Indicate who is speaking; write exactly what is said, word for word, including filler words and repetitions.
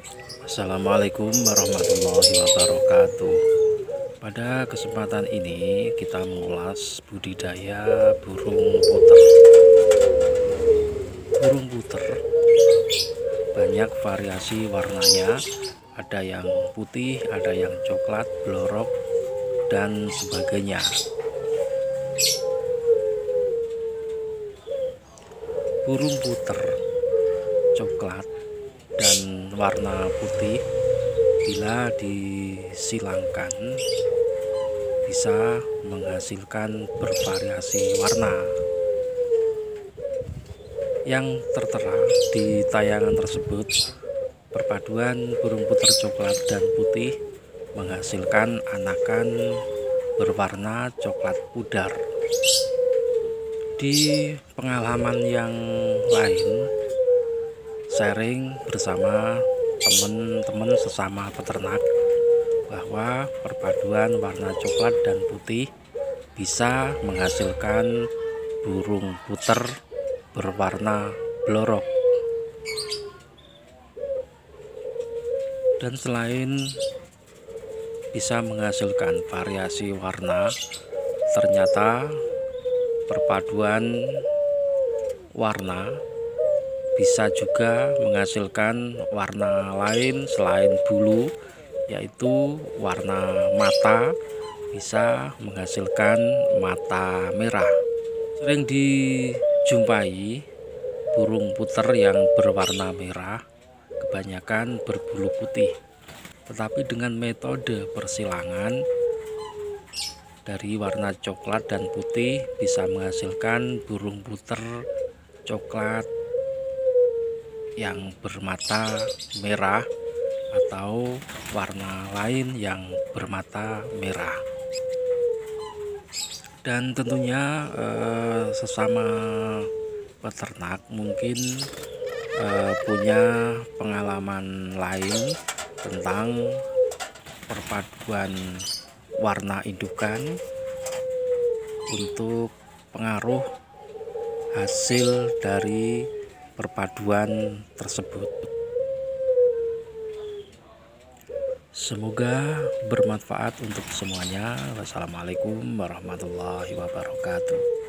Speaker 1: Assalamualaikum warahmatullahi wabarakatuh. Pada kesempatan ini kita mengulas budidaya burung puter. Burung puter banyak variasi warnanya, ada yang putih, ada yang coklat, blorok, dan sebagainya. Burung puter coklat dan warna putih bila disilangkan bisa menghasilkan bervariasi warna. Yang tertera di tayangan tersebut, perpaduan burung puter coklat dan putih menghasilkan anakan berwarna coklat pudar. Di pengalaman yang lain, sharing bersama teman-teman sesama peternak bahwa perpaduan warna coklat dan putih bisa menghasilkan burung puter berwarna blorok. Dan selain bisa menghasilkan variasi warna, ternyata perpaduan warna bisa juga menghasilkan warna lain selain bulu, yaitu warna mata, bisa menghasilkan mata merah. Sering dijumpai burung puter yang berwarna merah, kebanyakan berbulu putih. Tetapi dengan metode persilangan dari warna coklat dan putih bisa menghasilkan burung puter coklat yang bermata merah atau warna lain yang bermata merah. Dan tentunya eh, sesama peternak mungkin eh, punya pengalaman lain tentang perpaduan warna indukan untuk pengaruh hasil dari perpaduan tersebut. Semoga bermanfaat untuk semuanya. Wassalamualaikum warahmatullahi wabarakatuh.